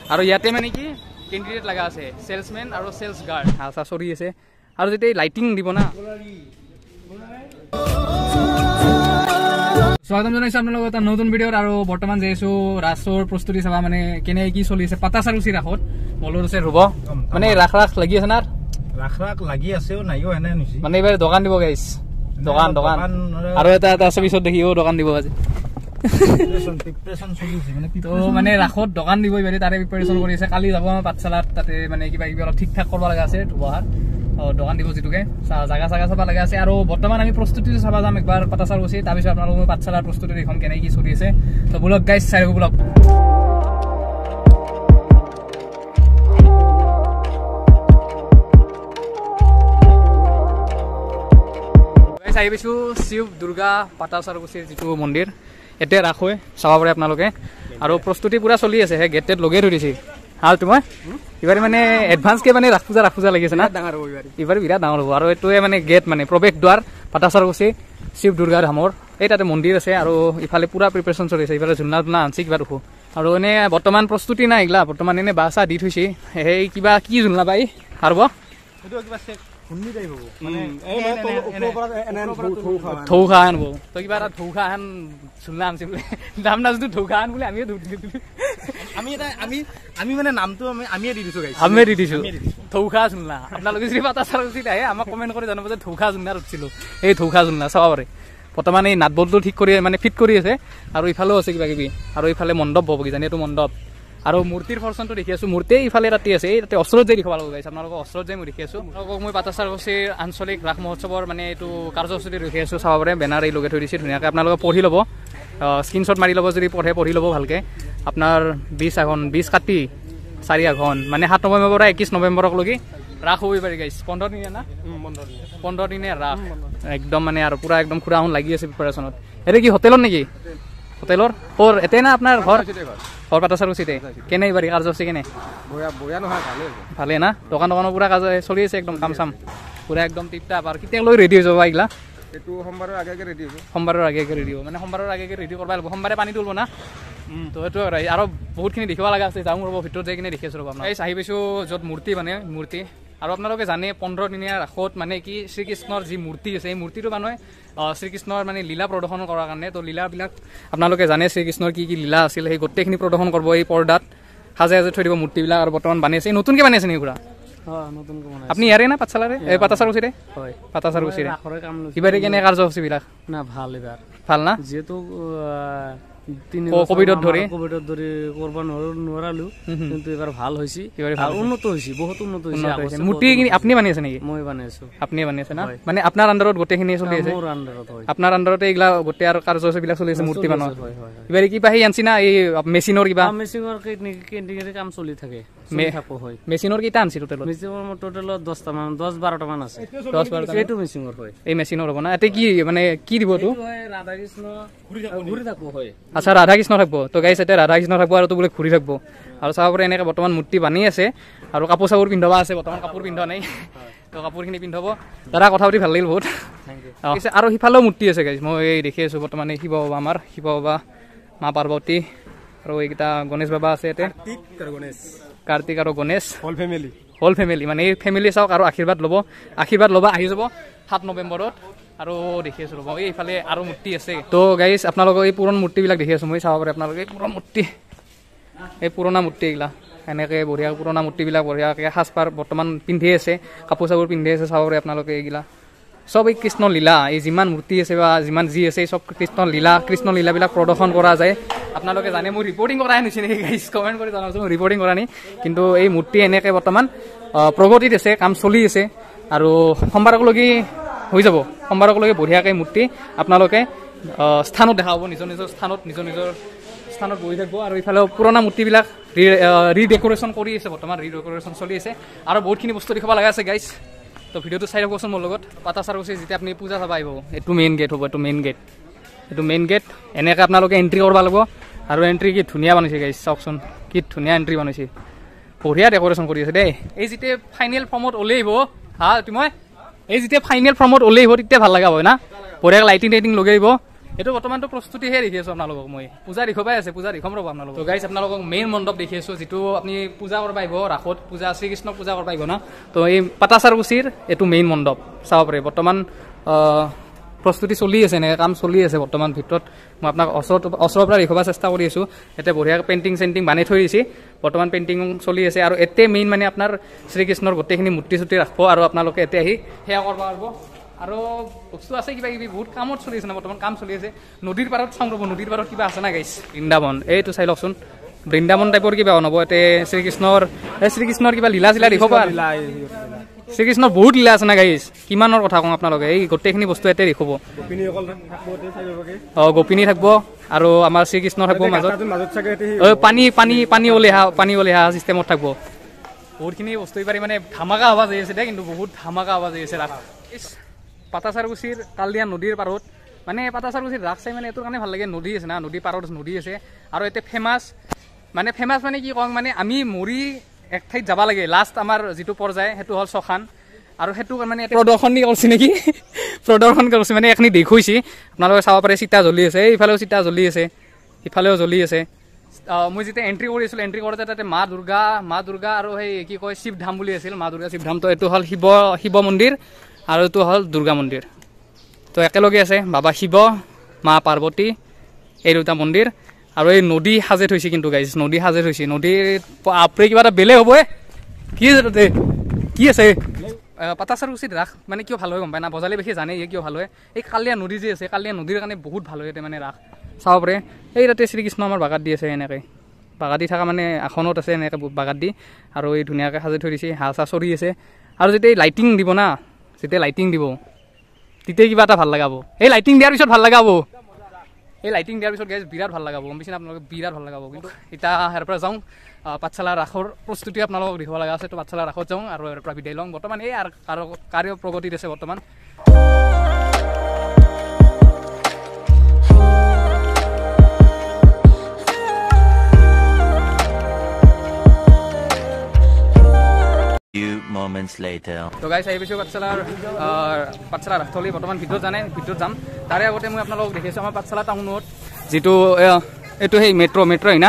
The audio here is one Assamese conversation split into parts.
আৰু ইয়াতে মানে কি কেণ্ডিডেট লগা আছে সেলসম্যান আৰু সেলস গার্ড আছা চৰি আছে আৰু যেতিয়া লাইটিং দিব না স্বাগতম জনাইছো আপোনালোকক এটা নতুন ভিডিঅ'ত আৰু বৰ্তমান যাইছো ৰাসৰ প্ৰস্তুতি চাবা মানে কেনে কি চলি আছে পাতা চাৰুচি ৰাসত মলৰ আছে ৰব মানে ৰাখ লাগি আছে না ৰাখ লাগি আছেও নাইও এনে নিছি মানে এবাৰ দোকান দিব গাইছ দোকান আৰু এটা আছে পিছত দেখিও দোকান দিব আজি প্ৰিপাৰেচন চলিছে মানে তো মানে ৰাখত দোকান দিব ইবাৰে তাৰে প্ৰিপাৰেচন কৰি আছে কালি যাব আমাৰ পাঠশালাত তাতে মানে কিবা অলপ ঠিক ঠাক কৰিব লগা আছে ধুবাৰ দোকান দিব যেটুকে জাগা চাবা লগা আছে আৰু বৰ্তমান আমি প্ৰস্তুতি চাবা যাম একবাৰ পাতা চাৰুচি তাৰপিছত আপোনালোকৰ পাঠশালাৰ প্ৰস্তুতি দেখুন কেনে কি চলি আছে তো ব্লগ গাইছ চাই ব্লগ চাই পাইছো শিৱ দুৰ্গা পাতা চাৰুচিৰ যিটো মন্দিৰ এতে ৰাখ হৈ চাব পাৰে আপোনালোকে আৰু প্ৰস্তুতি পুৰা চলি আছে হে গেটেত লগাই থৈ দিছে হাল তোমাৰ ইবাৰ মানে এডভান্সকে মানে ৰাখ পূজা লাগি আছে না ডাঙৰ হ'ব ইবাৰ বিৰাট ডাঙৰ হ'ব আৰু এইটোৱে মানে গেট মানে প্ৰৱেশ দ্বাৰ পাতা চাৰুচি শিৱ দুৰ্গাৰ ধামৰ এই তাতে মন্দিৰ আছে আৰু ইফালে পুৰা প্ৰিপাৰেচন চলি আছে ইফালে ঝুলনা আনছি কিবা দেখো আৰু এনে বৰ্তমান প্ৰস্তুতি নাই এইগিলা বৰ্তমান এনে বাছা দি থৈছে সেই কিবা কি ঝুলনা পাই আৰু এইটো কিবা খুন্দি যাই হ'ব মানে থৌখা আনব তো কিবা এটা থৌখা আন ঝুলনা আনছি বোলে নাম নাজনো থৌখা আন বোলে আমিও আমি মানে নামটো আমিয়ে দি দিছো গাইছ আমিয়ে দি দিছো থৌখা ঝুলনা আপোনালোকে যদি পাতা চাৰুচি আহে আমাক কমেণ্ট কৰি জনাব যে থৌখা ঝুলনাত উঠিছিলো এই থৌখা ঝুলনা চাব পাৰে বৰ্তমান এই নাটবলটো ঠিক কৰি মানে ফিট কৰি আছে আৰু ইফালেও আছে কিবা কিবি আৰু ইফালে মণ্ডপ হ'ব কিজানি এইটো মণ্ডপ আৰু মূৰ্তিৰ ফৰচনটো দেখি আছো মূৰ্তি ইফালে ৰাতি আছে এই তাতে অস্ত্ৰত যাই দেখাব গাইছে আপোনালোকক অস্ত্ৰত যাই মই দেখি আছো আপোনালোকক মই পাতা চাৰুচিৰ আঞ্চলিক ৰাস মহোৎসৱৰ মানে এইটো কাৰ্যসূচী দেখি আছো চাব পাৰে বেনাৰ এই লগাই থৈ দিছে ধুনীয়াকৈ আপোনালোকে পঢ়ি ল'ব স্ক্ৰীনশ্বট মাৰি ল'ব যদি পঢ়ি ল'ব ভালকৈ আপোনাৰ 20 কাতি 4 আঘোণ মানে 7 নৱেম্বৰৰ পৰা 21 নৱেম্বৰলৈকে ৰাস হ'ব পাৰি গাইছ 15 দিনীয়া না 15 দিনীয়া ৰাস একদম মানে আৰু পুৰা একদম খুৰাহুন লাগি আছে প্ৰিপাৰেশ্যনত এইটো কি হোটেলত নেকি হোটেলৰ ক'ৰ এতে না আপোনাৰ ঘৰ পাতা চাৰুচিতে কেনে এইবাৰ কাৰ্যসূচী কেনে বয়া নহয় ভালে না দোকানৰ পুৰা কাজ চলি আছে একদম কাম চাম পুৰা একদম টিপটাপ আৰু কেতিয়ালৈ ৰেডি হৈ যাব এইগিলা এইটো সোমবাৰৰ আগে ৰেডি হ'ব সোমবাৰৰ আগে ৰেডি হ'ব মানে সোমবাৰৰ আগে ৰেডি কৰিব লাগিব সোমবাৰে পানী তুলিব না তো সেইটো আৰু বহুতখিনি দেখিব লগা আছে যাওঁ ৰ'ব ভিতৰত যাই কিনে দেখি আছোঁ ৰ'ব আপোনাৰ এই আহি পাইছোঁ য'ত মূৰ্তি আৰু আপোনালোকে জানে 15 দিনীয়া ৰাসত মানে কি শ্ৰীকৃষ্ণৰ যি মূৰ্তি আছে এই মূৰ্তিটো মানুহে শ্ৰীকৃষ্ণৰ মানে লীলা প্ৰদৰ্শন কৰাৰ কাৰণে তো লীলাবিলাক আপোনালোকে জানে শ্ৰীকৃষ্ণৰ কি লীলা আছিল সেই গোটেইখিনি প্ৰদৰ্শন কৰিব এই পৰ্দাত সাজাই থৈ দিব মূৰ্তিবিলাক আৰু বৰ্তমান বানি আছে নতুনকৈ বানি আছে নেকি পুৰা আপুনি ইয়াৰে না পাঠশালাৰে এই পাতা চাৰুচিৰে হয় পাতা চাৰুচিৰে ইবাৰে কেনে কাৰ্যসূচীবিলাক না ভাল না যিহেতু কোভিডত ধৰি কৰিব নোৱাৰালো কিন্তু এবাৰ ভাল হৈছে উন্নত হৈছে বহুত উন্নত হৈছে মূৰ্তি আপুনি বানি আছে নেকি মই বানি আছো আপুনি বানি আছে না মানে আপোনাৰ আণ্ডাৰত গোটেইখিনি চলি আছে আপোনাৰ আণ্ডাৰতে এইগিলা গোটেই আৰু কাৰ্যসূচীবিলাক চলি আছে মূৰ্তি বানোৱা ইবাৰ কিবা সেই আনছি না এই মেচিনৰ কিবা মেচিনৰ কাম চলি থাকে মেচিনৰ কেইটা আনছি টোটেলত 10-12টা মান আছে 10-12টা এইটো মেচিনৰ হয় এই মেচিনৰ হ'ব না এতে কি মানে কি দিব তো ৰাধা কৃষ্ণ ঘূৰি থাকব হয় আচ্ছা ৰাধা কৃষ্ণ থাকব তো গাইছ এতিয়া ৰাধা কৃষ্ণ থাকব আৰু তো বোলে ঘূৰি থাকব আৰু চাব পাৰে এনেকৈ বৰ্তমান মূৰ্তি বানি আছে আৰু কাপোৰ চাপোৰ পিন্ধাবা আছে বৰ্তমান কাপোৰ পিন্ধা নাই তো কাপোৰখিনি পিন্ধাব দাদা কথা পাতি ভাল লাগিল বহুত আৰু সিফালেও মূৰ্তি আছে গাইছ মই এই দেখি আছোঁ বৰ্তমান শিৱ বাবা আমাৰ শিৱ বাবা মা পাৰ্বতী আৰু এইকেইটা গণেশ বাবা আছে ইয়াতে কাৰ্তিক আৰু গণেশ হোল ফেমিলি মানে এই ফেমিলি চাওক আৰু আশীৰ্বাদ ল'ব আহি যাব 7 নৱেম্বৰত আৰু দেখি আছোঁ ৰ'ব এইফালে আৰু মূৰ্তি আছে তো গাইজ আপোনালোকৰ এই পুৰণ মূৰ্তিবিলাক দেখি আছোঁ মই চাব পাৰে আপোনালোকে এই পুৰণা মূৰ্তি এইগিলা এনেকৈ বঢ়িয়া পুৰণা মূৰ্তিবিলাক বঢ়িয়াকৈ সাজপাৰ বৰ্তমান পিন্ধি আছে কাপোৰ চাপোৰ পিন্ধি আছে চাব পাৰে আপোনালোকে এইগিলা সব এই কৃষ্ণ লীলা এই যিমান মূৰ্তি আছে বা যিমান যি আছে সব কৃষ্ণ লীলাবিলাক প্ৰদৰ্শন কৰা যায় আপোনালোকে জানে মই ৰিপৰ্টিং কৰাই নিছে নেকি গাইজ কমেণ্ট কৰি জনাবচোন মই ৰিপৰ্টিং কৰা নি কিন্তু এই মূৰ্তি এনেকৈ বৰ্তমান প্ৰগতিত আছে কাম চলি আছে আৰু সোমবাৰলৈকে হৈ যাব সোমবাৰলৈকে বঢ়িয়াকৈ মূৰ্তি আপোনালোকে স্থানত দেখা পাব নিজৰ স্থানত বহি থাকিব আৰু ইফালে পুৰণা মূৰ্তিবিলাক ৰিডেকৰেশ্যন কৰি আছে বৰ্তমান ৰিডেকৰেশ্যন চলি আছে আৰু বহুতখিনি বস্তু দেখাব লগা আছে গাইজ তো ভিডিঅ'টো চাই থাককচোন মোৰ লগত পাতা চাৰুচি যেতিয়া আপুনি পূজা চাব আহিব এইটো মেইন গেট হ'ব এইটো মেইন গেট এনেকৈ আপোনালোকে এণ্ট্ৰি কৰিব লাগিব আৰু এণ্ট্ৰি কি ধুনীয়া বনাইছে গাইজ চাওকচোন কি ধুনীয়া এণ্ট্ৰি বনাইছে বঢ়িয়া ডেকৰেশ্যন কৰি আছে দেই এই যেতিয়া ফাইনেল ফৰ্মত ওলাই আহিব তেতিয়া ভাল লগা হয় না বঢ়িয়াকৈ লাইটিং লগাই আহিব এইটো বৰ্তমানটো প্ৰস্তুতিহে দেখি আছো আপোনালোকক মই পূজা দেখুৱাই আছে পূজা দেখুৱাম ৰ'ব আপোনালোকক তো গাইছ আপোনালোকক মেইন মণ্ডপ দেখি আছো যিটো আপুনি পূজা কৰিব আহিব ৰাসত পূজা শ্ৰীকৃষ্ণ পূজা কৰিব আহিব না তো এই পাটাচাৰকুছিৰ এইটো মেইন মণ্ডপ চাব পাৰে বৰ্তমান প্ৰস্তুতি চলি আছে এনেকৈ কাম চলি আছে বৰ্তমান ভিতৰত মই আপোনাক ওচৰৰ পৰা দেখুৱাব চেষ্টা কৰি আছোঁ এতিয়া বঢ়িয়াকৈ পেইণ্টিং চেইণ্টিং বানাই থৈ দিছে বৰ্তমান পেইণ্টিং চলি আছে আৰু এতে মেইন মানে আপোনাৰ শ্ৰীকৃষ্ণৰ গোটেইখিনি মূৰ্তি চূৰ্তি ৰাখিব আৰু আপোনালোকে এতে আহি সেয়া কৰিব পাৰিব আৰু বস্তু আছে কিবা কিবি বহুত কামত চলি আছে না বৰ্তমান কাম চলি আছে নদীৰ পাৰত চাওঁ ৰ'ব নদীৰ পাৰত কিবা আছে না গাইছ বৃন্দাবন এইটো চাই লওকচোন বৃন্দাবন টাইপৰ কিবা নহ'ব এতে শ্ৰীকৃষ্ণৰ কিবা লীলা চিলা দেখাব আৰু শ্ৰীকৃষ্ণৰ বহুত লীলা আছে না গাইছ কিমানৰ কথা কওঁ আপোনালোকে এই গোটেইখিনি বস্তু ইয়াতে দেখাব গোপিনী থাকিব আৰু আমাৰ শ্ৰীকৃষ্ণ থাকিব মাজত পানী ওলাই অহা চিষ্টেমত থাকিব বহুতখিনি বস্তু পাৰি মানে ধামাকা আৱাজ আহি আছে দে কিন্তু বহুত ধামাকা আৱাজ আহি আছে ৰাস পাটাচাৰকুছিৰ কালিয়া নদীৰ পাৰত মানে পাটাচাৰকুছিৰ ৰাস চাই মানে এইটোৰ কাৰণে ভাল লাগে নদী আছে না নদীৰ পাৰত নদী আছে আৰু এতিয়া ফেমাছ মানে কি কওঁ মানে আমি মৰি এক ঠাইত যাব লাগে লাষ্ট আমাৰ যিটো পৰ্যায় সেইটো হ'ল ছখান আৰু সেইটো মানে প্ৰদৰ্শন কৰিছে নেকি প্ৰদৰ্শন কৰিছে মানে এইখিনি দেখুৱাইছে আপোনালোকে চাব পাৰে চিতা জ্বলি আছে এইফালেও চিতা জ্বলি আছে ইফালেও জ্বলি আছে মই যেতিয়া এণ্ট্ৰি কৰিছিলোঁ এণ্ট্ৰি কৰোঁতে তাতে মা দুৰ্গা আৰু সেই কি কয় শিৱধাম বুলি আছিল মা দুৰ্গা শিৱধামটো এইটো হ'ল শিৱ মন্দিৰ আৰু এইটো হ'ল দুৰ্গা মন্দিৰ তো একেলগে আছে বাবা শিৱ মা পাৰ্বতী এই দুটা মন্দিৰ আৰু এই নদী সাজে থৈছে কিন্তু গাইছ নদী সাজে থৈছে নদীৰ আপৰে কিবা এটা বেলেগ হ'ব কি আছে তাতে কি আছে পাটাচাৰকুছিত ৰাস মানে কিয় ভাল হয় গম পায় না বজালে বেছি জানে কিয় ভাল হয় এই কালিয়া নদী যে আছে কালিয়া নদীৰ কাৰণে বহুত ভাল হয় মানে ৰাস চাব পাৰে এই তাতে শ্ৰীকৃষ্ণ আমাৰ বাগাত দি আছে এনেকৈ বাগাত দি থকা মানে আসনত আছে এনেকৈ বাগাত দি আৰু এই ধুনীয়াকৈ সাজি থৈ দিছে হাঁহ চাহ চৰি আছে আৰু যেতিয়া লাইটিং দিব না যেতিয়া লাইটিং দিব তেতিয়া কিবা এটা ভাল লগাব এই লাইটিং দিয়াৰ পিছত ভাল লগাব এই লাইটিং দিয়াৰ পিছত গাইজ বিৰাট ভাল লগাব গম পাইছে আপোনালোকে বিৰাট ভাল লগাব কিন্তু এতিয়া ইয়াৰ পৰা যাওঁ পাঠশালা ৰাসৰ প্ৰস্তুতি আপোনালোকক দেখাব লগা আছে তো পাঠশালা ৰাসত যাওঁ আৰু ইয়াৰ পৰা বিদায় লওঁ বৰ্তমান এই কাৰ্য প্ৰগতিত আছে বৰ্তমান moments later তো গাইছ আহি পাইছোঁ পাঠশালা ৰাসথলী বৰ্তমান ভিতৰত যাম তাৰে আগতে মই আপোনালোকক দেখিছোঁ আমাৰ পাঠশালা টাউনত যিটো এইটো সেই মেট্ৰ' হয় না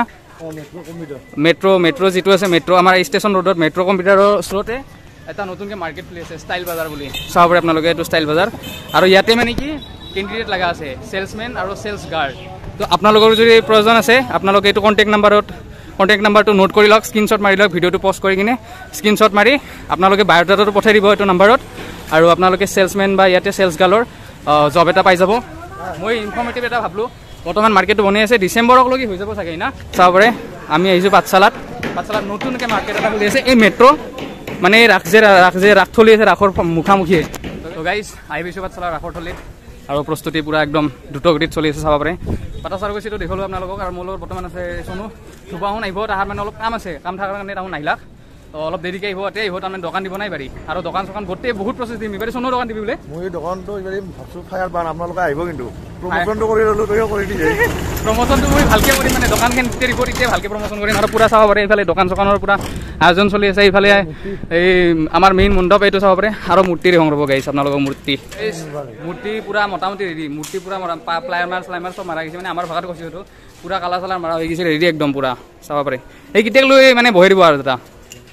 মেট্ৰ' যিটো আছে মেট্ৰ' আমাৰ ষ্টেচন ৰোডত মেট্ৰ' কম্পিউটাৰৰ ওচৰতে এটা নতুনকৈ মাৰ্কেট খুলি আছে ষ্টাইল বজাৰ বুলি চাব পাৰে আপোনালোকে এইটো ষ্টাইল বজাৰ আৰু ইয়াতে মানে কি কেণ্ডিডেট লগা আছে চেলছমেন আৰু চেলছ গাৰ্ড তো আপোনালোকৰ যদি প্ৰয়োজন আছে আপোনালোকে এইটো কণ্টেক্ট নাম্বাৰটো নোট কৰি লওক স্ক্ৰীনশ্বট মাৰি লওক ভিডিঅ'টো পষ্ট কৰি কিনে স্ক্ৰীনশ্বট মাৰি আপোনালোকে বায়'ডাটাটো পঠাই দিব এইটো নাম্বাৰত আৰু আপোনালোকে চেলছমেন বা ইয়াতে চেলছ গাৰ্লৰ জব এটা পাই যাব মই ইনফৰ্মেটিভ এটা ভাবিলোঁ বৰ্তমান মাৰ্কেটটো বনাই আছে ডিচেম্বৰকলৈকে হৈ যাব চাগে না চাব পাৰে আমি আহিছোঁ পাঠশালাত নতুনকৈ মাৰ্কেট এটা খুলি আছে এই মেট্ৰ' মানে এই ৰাসথলী আছে ৰাসৰ মুখামুখি তো গাইজ আহি পাইছোঁ পাঠশালাৰ ৰাসৰ থলীত আৰু প্ৰস্তুতি পূৰা একদম দ্ৰুতগতিত চলি আছে চাব পাৰে পাটাচাৰকুছিটো দেখুৱালোঁ আপোনালোকক আৰু মোৰ লগত বৰ্তমান আছে চনু ধুবাহোন আহিব তাহাৰ মানে অলপ কাম আছে কাম থকাৰ কাৰণে তাহোন নাহিলাক অলপ দেৰিকৈ আহিব এতিয়া আহিব তাৰমানে দোকান দিব নাই পাৰি আৰু দোকান চোকান গোটেই বহুত প্ৰচেছ দিম এইবাৰ চনৰ দোকান দিবি বোলে মই দোকানটো এইবাৰ ভাবছোঁ ফায়াৰ বান আপোনালোকে আহিব কিন্তু প্ৰমোচনটো কৰি ল'লোঁ তইও কৰি দিছে প্ৰমোচনটো মই ভালকৈ কৰিম মানে দোকানখন যেতিয়া দিব তেতিয়া ভালকৈ প্ৰমোচন কৰিম আৰু পূৰা চাব পাৰে এইফালে দোকান চোকানৰ পূৰা আয়োজন চলি আছে এইফালে এই আমাৰ মেইন মণ্ডপ এইটো চাব পাৰে আৰু মূৰ্তি দেখুৱাম ৰ'ব গাইছ আপোনালোকক মূৰ্তি পূৰা মোটামুটি ৰেডি মূৰ্তি পূৰা প্লাইমাৰ চব মাৰা গৈছে মানে আমাৰ ভাষাটো কৈছোঁ এইটো পূৰা কালাৰ চালাৰ মাৰা হৈ গৈছে ৰেডি একদম পূৰা চাব পাৰে এই কেতিয়াক লৈ মানে বহি দিব আৰু দাদা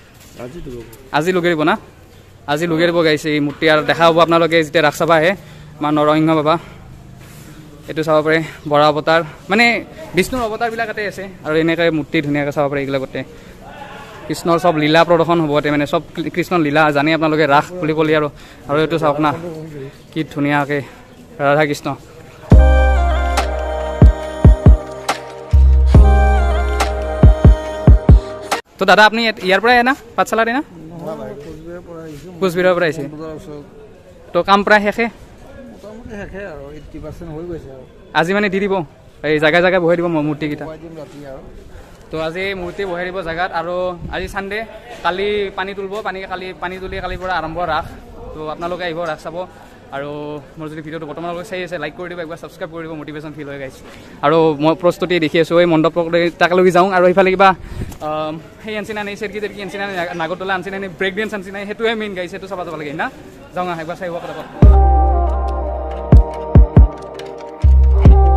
আজি লগাই দিব না আজি লগাই দিব গাইছে এই মূৰ্তি আৰু দেখা হ'ব আপোনালোকে যেতিয়া ৰাস চাব আহে মা নৰসিংহ বাবা এইটো চাব পাৰে বৰা অৱতাৰ মানে বিষ্ণুৰ অৱতাৰবিলাক ইয়াতে আছে আৰু এনেকৈ মূৰ্তি ধুনীয়াকৈ চাব পাৰে এইবিলাক গোটেই কৃষ্ণৰ চব লীলা প্ৰদৰ্শন হ'ব মানে চব কৃষ্ণৰ লীলা জানে আপোনালোকে ৰাস বুলি ক'লে আৰু এইটো চাওক না কি ধুনীয়াকৈ ৰাধা কৃষ্ণ তো দাদা আপুনি ইয়াৰ পৰাই আহে না পাঠশালাৰ না কোচবিহাৰৰ পৰা আহিছে তো কাম প্ৰায় শেষে আজি মানে দি দিব এই জেগাই জেগাই বহাই দিব মূৰ্তিকেইটা তো আজি মূৰ্তি বহাই দিব জেগাত আৰু আজি চানডে কালি পানী তুলিব কালি পানী তুলি কালিৰ পৰা আৰম্ভ ৰাস তো আপোনালোকে আহিব ৰাস চাব আৰু মোৰ যদি ভিডিঅ'টো বৰ্তমানলৈকে চাই আছে লাইক কৰি দিব একবাৰ ছাবস্ক্ৰাইব কৰি দিব মটিভেশ্যন ফিল হৈ গাইছে আৰু মই প্ৰস্তুতি দেখি আছোঁ এই মণ্ডপ তাকলৈকে যাওঁ আৰু এইফালে কিবা সেই আনচিনা নাই চেৰকি তেৰকি আনচিনা নাই নাগৰতলা আনচিনা নাই ব্ৰেক ডেন্স আনচিনা নাই সেইটোৱে মেইন গাইছে সেইটো চাব যাব লাগে না যাওঁ একবাৰ চাই হোৱা কথা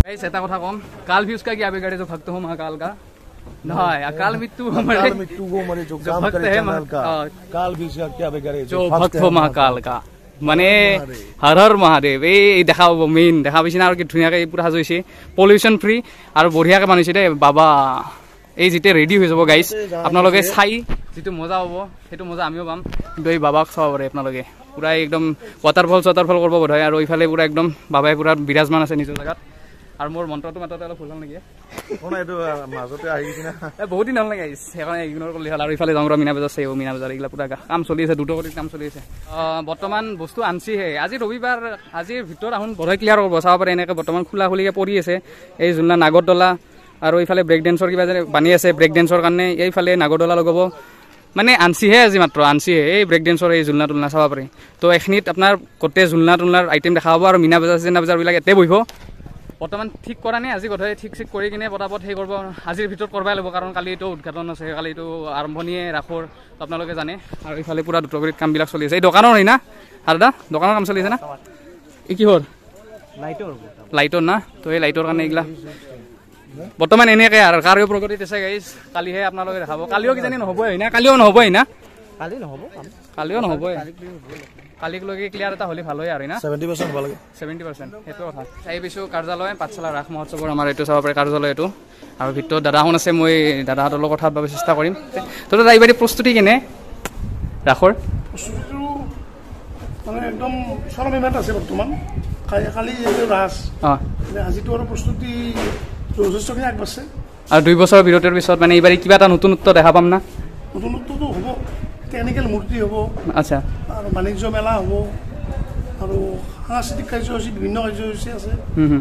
गाइस এটা কথা কম काल भी उसका क्या बिगाड़े जो भक्त हो महाकाल का नहीं अकाल मृत्यु को मरे जो काम करे चैनल का काल भी उसका क्या बिगाड़े जो भक्त हो महाकाल का মানে হৰ হৰ মহাদেৱ এই দেখা পাব মেইন দেখা পাইছে না আৰু কি ধুনীয়াকে পুৰা সাজইছে পলিউশন ফ্ৰী আৰু বঢ়িয়াকে বানাইছে দে বাবা এই যেতে ৰেডি হৈ যাব গাইস আপোনালোকে চাই যেটো মজা হ'ব সেইটো মজা আমিও পাম কিন্তু এই বাবাক চাব পাৰে আপোনালোকে পুৰা একদম ওয়াটাৰফল কৰিব বঢ়ায় আৰু ইফালে পুৰা একদম বাবাই পুৰা বিৰাজমান আছে নিজৰ জায়গাত আৰু মোৰ মন্ত্ৰটো মাত্ৰতে অলপ ভুল নেকি কোন এইটো মাজতে আহি কিনা বহুত দিন লাগে গাইস এখন ইগনোৰ কৰিলে হল আৰু ইফালে জংগৰ মিনা বজাৰ আছে মিনা বজাৰ এইগলা পুৰা কাম চলি আছে দুটো কৰি কাম চলি আছে বৰ্তমান বস্তু আনছি হে আজি ৰবিবাৰ আজিৰ ভিতৰ আহুন বঢ়াই ক্লিয়াৰ কৰিব চাব পাৰে এনেকৈ বৰ্তমান খোলা খুলিকে পৰি আছে এই জুলনা নাগৰদলা আৰু ইফালে ব্ৰেক ডেন্সৰ কিবা যে বানি আছে ব্ৰেক ডেন্সৰ কাৰণে এইফালে নাগৰদলা লগাব মানে আনছিহে আজি মাত্ৰ আনছিহে এই ব্ৰেক ডেন্সৰ এই জুলনা তুলনা চাব পাৰে তো এখনিত আপোনাৰ গোটেই জুলনা তুলনাৰ আইটেম দেখা পাব আৰু মিনা বজাৰবিলাক এতে বহিব বৰ্তমান ঠিক কৰা নাই আজি কথাই ঠিক কৰি কিনে পটাপট সেই কৰিব আজিৰ ভিতৰত কৰবাই ল'ব কাৰণ কালি এইটো উদ্ঘাটন আছে কালি এইটো আৰম্ভণিয়ে ৰাখৰ আপোনালোকে জানে আৰু ইফালে পুৰা দ্ৰুতগতিত কামবিলাক চলি আছে এই দোকানৰ হয় না আৰু দা দোকানৰ কাম চলি আছে না এই কি হ'ল লাইটৰ না তো এই লাইটৰ কাৰণে এইগিলা বৰ্তমান এনেকৈ আৰু কাৰো প্ৰগতিত আছে গাইছ কালিহে আপোনালোকে দেখাব কালিও কিজানি নহ'বই হয় না কালিও নহ'বই না কালিও নহ'বই কালিক লগে ক্লিয়াৰ এটা হলে ভাল হয় আৰু না 70% ভাল লাগে 70% হেতু কথা চাই বিশু কাৰ্যালয় পাঠশালা ৰাস মহোৎসৱৰ আমাৰ এইটো চাব পাৰে কাৰ্যালয় এইটো আৰু ভিতৰত দাদাহন আছে মই দাদাহঁতৰ লগত কথা পাতিব চেষ্টা কৰিম তো দাদা এইবাৰ প্ৰস্তুতি কেনে ৰাখৰ প্ৰস্তুতিটো মানে একদম চৰমিমাত আছে বৰ্তমান কালি এই ৰাস আজিতো আৰু প্ৰস্তুতি যথেষ্টখিনি আগবাঢ়িছে আৰু 2 বছৰৰ বিৰতিৰ পিছত মানে এইবাৰ কিবা এটা নতুনত্ব দেখা পাম না নতুনত্বটো হ'ব টেকনিকেল মূৰ্তি হ'ব আচ্ছা আৰু বাণিজ্য মেলা হ'ব আৰু সাংস্কৃতিক কাৰ্যসূচী বিভিন্ন কাৰ্যসূচী আছে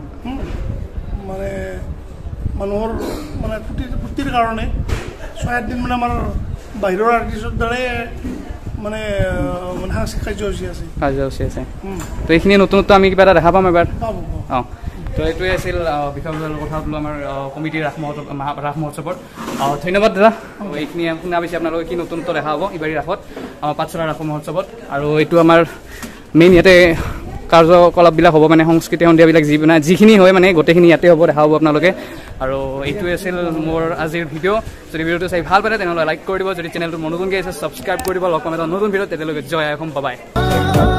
মানে মানুহৰ মানে ফূৰ্তিৰ কাৰণে 6-8 দিন মানে আমাৰ বাহিৰৰ আৰ্টিষ্টৰ দ্বাৰাই মানে সাংস্কৃতিক কাৰ্যসূচী আছে তো এইখিনি নতুনত্ব আমি কিবা এটা দেখা পাম এবাৰ পাব অঁ তো এইটোৱে আছিল বিষয়বস্তুৰ কথা বোলো আমাৰ কমিটিৰ ৰাস মহোৎসৱৰ ধন্যবাদ দাদা এইখিনি শুনা পাইছে আপোনালোকে কি নতুনত্ব দেখা হ'ব ইবাৰী ৰাসত পাঠশালা ৰাস মহোৎসৱত আৰু এইটো আমাৰ মেইন ইয়াতে কাৰ্যকলাপবিলাক হ'ব মানে সংস্কৃতি সন্ধিয়াবিলাক যিখিনি হয় মানে গোটেইখিনি ইয়াতে হ'ব দেখা হ'ব আপোনালোকে আৰু এইটোৱে আছিল মোৰ আজিৰ ভিডিঅ' যদি ভিডিঅ'টো চাই ভাল পালে তেনেহ'লে লাইক কৰি দিব যদি চেনেলটো নতুনকৈ আছে ছাবস্ক্ৰাইব কৰি দিব লগ পাম এটা নতুন ভিডিঅ' তেতিয়ালৈকে জয় অসম বাই